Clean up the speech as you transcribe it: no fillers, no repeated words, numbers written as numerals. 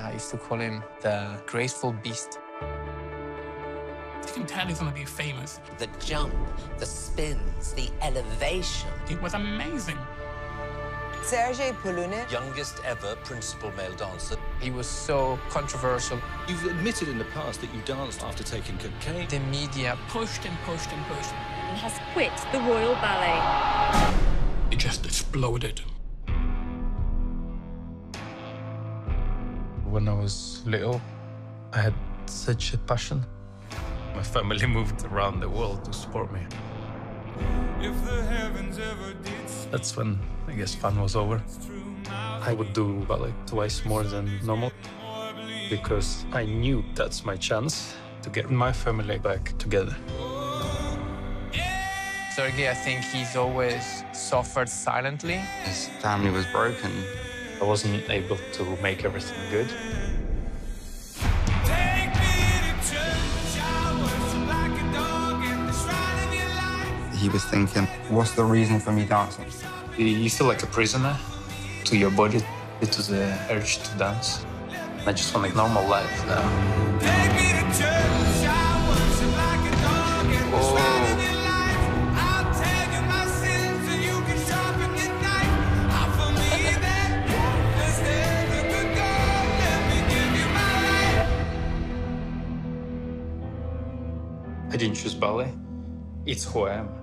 I used to call him the graceful beast. You can tell he's going to be famous. The jump, the spins, the elevation. It was amazing. Sergei Polunin. Youngest ever principal male dancer. He was so controversial. You've admitted in the past that you danced after taking cocaine. The media Pushed and pushed and pushed. And has quit the Royal Ballet. It just exploded. When I was little, I had such a passion. My family moved around the world to support me. If the heavens ever did. That's when, I guess, fun was over. I would do ballet twice more than normal because I knew that's my chance to get my family back together. Sergei, I think he's always suffered silently. His family was broken. I wasn't able to make everything good. He was thinking, what's the reason for me dancing? You feel like a prisoner to your body, to the urge to dance. I just want a normal life now. I didn't choose ballet. It's who I am.